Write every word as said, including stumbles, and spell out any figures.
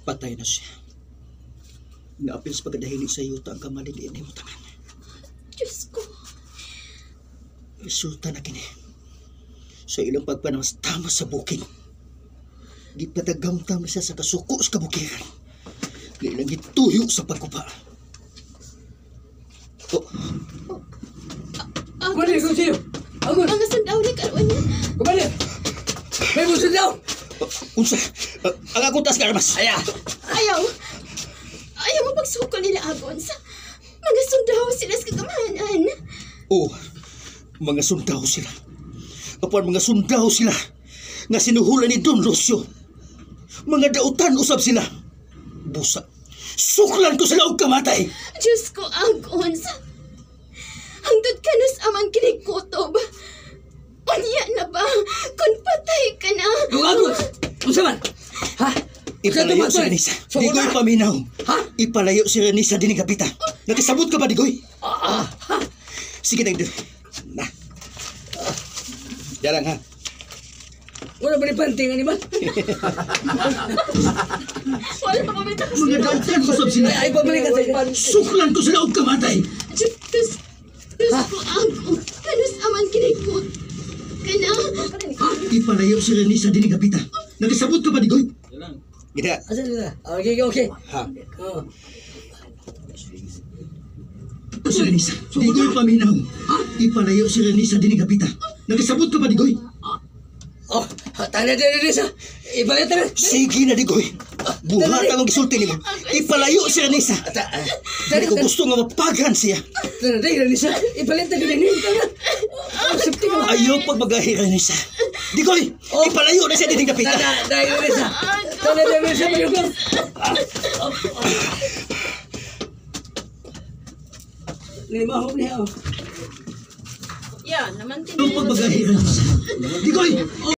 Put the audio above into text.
Patay na siya. Naapil sa pagkadahili sa yuta ang kamaliliin ni mo tangan. Diyos ko. Resulta na kini. Sa ilang pagpanamas tama sa bukid. Gipatagam-tam siya sa kasuko sa kabukiran. Ilang gituyo sa pagkupa. Oh. Oh. Kumali, kung sino? Agos! Mga sandaw ni karuan niya. Kumali! May mo sundaw! Uh, unsa? Uh, ang akong taas ka, Armas. Aya! Ayaw. Ayaw mo pagsukol nila agon sa mga sundaw sila sa kagamahanan. Oo, mga sundao sila. Apan mga sundao sila nga sinuhulan ni Don Lucio. Mga dautan usab sila. Busa. Suklan ko sila og kamatay. Diyos ko, agon sa hangtod ka nos amang kinikutob. Unya na ba? Kung patay ka na. Yung agos! Unsa man? Ha? Ipalayo si Renisa. Digoy paminaw. Ha? Ipalayo si Renisa din kapita. Nakisabot ka ba, Digoy? Ah! Ha? Sige na, Digoy. Na. Yan lang, ha? Wala ba ni panting ani man? Wala pa kami tapos. Mga dautan usab sila. Ay, pabalik ka sa Suklan ko sila og kamatay. Diyos, Diyos, Diyos ko, agon. Kanos amang kinikot ka na. Ipalayo si Renisa din kapita. Nakisabot ka ba, Digoy? Gida. Asa nila? Okay, okay. Ha? Oh. Si Renisa. Digoy paminaw. Ipalayo si Renisa din kapita. Nakisabot ka ba, Digoy? Oh, tanda din din sa. Ibalit na. Sige na, Digoy. Buhat ang gisulti nimo. Ipalayo si Renisa. Dali ko gusto nga mapaghan siya. Tanda din din sa. Ibalit na din. Sipti ka. Ayaw pag magahi Renisa. Digoy, ipalayo na siya din kapita. Tanda din sa. Tanda din sa mayugor. Lima ho niya. Yan, naman Ayaw pag magahi Renisa. Digoy,